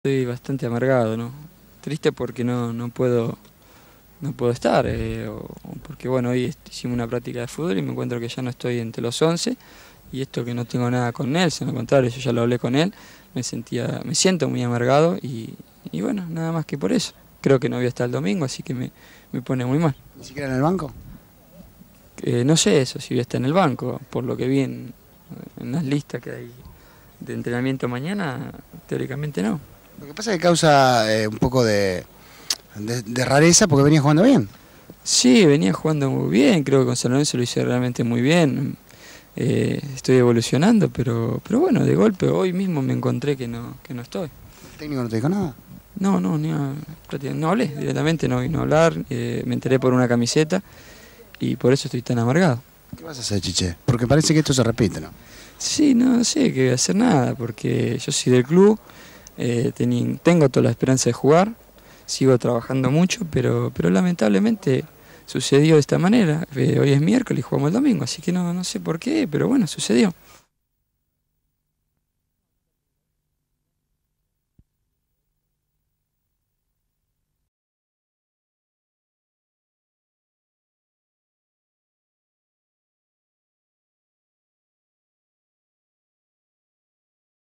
Estoy bastante amargado, ¿no? Triste porque no puedo estar, o porque bueno, hoy hicimos una práctica de fútbol y me encuentro que ya no estoy entre los 11 y esto que no tengo nada con Nelson, al contrario, yo ya lo hablé con él, me siento muy amargado y bueno, nada más que por eso. Creo que no voy a estar el domingo, así que me pone muy mal. ¿Ni siquiera en el banco? No sé eso, si voy a estar en el banco, por lo que vi en las listas que hay de entrenamiento mañana, teóricamente no. Lo que pasa es que causa un poco de rareza porque venía jugando bien. Sí, venía jugando muy bien, creo que con San Lorenzo lo hice realmente muy bien. Estoy evolucionando, pero bueno, de golpe hoy mismo me encontré que no estoy. ¿El técnico no te dijo nada? No, prácticamente no hablé directamente, no vino a hablar, me enteré por una camiseta y por eso estoy tan amargado. ¿Qué vas a hacer, Chiche? Porque parece que esto se repite, ¿no? Sí, no sé que voy a hacer nada, porque yo soy del club, tengo toda la esperanza de jugar, sigo trabajando mucho, pero lamentablemente sucedió de esta manera. Hoy es miércoles y jugamos el domingo, así que no sé por qué, pero bueno, sucedió.